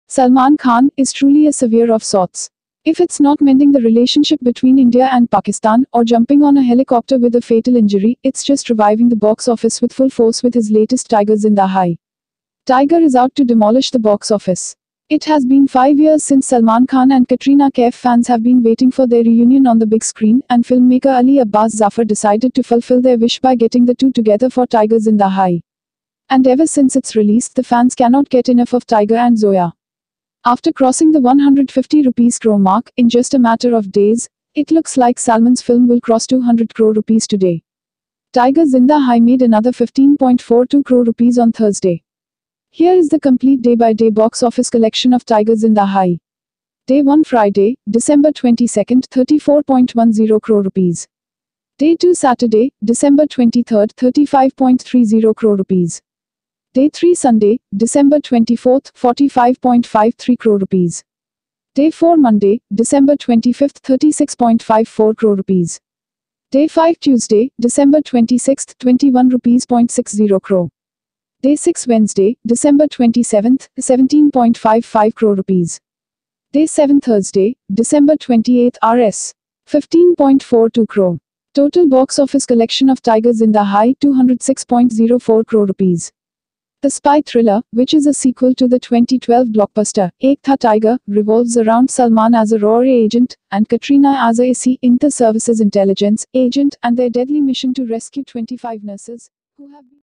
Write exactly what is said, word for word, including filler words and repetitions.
Salman Khan is truly a savior of sorts. If it's not mending the relationship between India and Pakistan or jumping on a helicopter with a fatal injury, it's just reviving the box office with full force with his latest Tiger Zinda Hai. Tiger is out to demolish the box office. It has been five years since Salman Khan and Katrina. Kaif fans have been waiting for their reunion on the big screen, and filmmaker Ali Abbas Zafar decided to fulfill their wish by getting the two together for Tiger Zinda Hai. And ever since its release, the fans cannot get enough of Tiger and Zoya. After crossing the one hundred fifty rupees crore mark in just a matter of days, it looks like Salman's film will cross two hundred crore rupees today. Tiger Zinda Hai made another fifteen point four two crore rupees on Thursday. Here is the complete day-by-day box office collection of Tiger Zinda Hai. Day one Friday, December twenty-second, thirty-four point one zero crore rupees. Day two Saturday, December twenty-third, thirty-five point three zero crore rupees. Day three Sunday, December twenty-fourth, forty-five point five three crore rupees. Day four Monday, December twenty-fifth, thirty-six point five four crore rupees. Day five Tuesday, December twenty-sixth, twenty-one rupees point six zero crore. Day six Wednesday, December twenty-seventh, seventeen point five five crore rupees. Day seven Thursday, December twenty-eighth, Rs. fifteen point four two crore. Total box office collection of Tiger Zinda Hai two hundred six point zero four crore rupees. The spy thriller, which is a sequel to the twenty twelve blockbuster Ek Tha Tiger, revolves around Salman as a crore agent and Katrina as a inter-services intelligence agent and their deadly mission to rescue twenty-five nurses who have been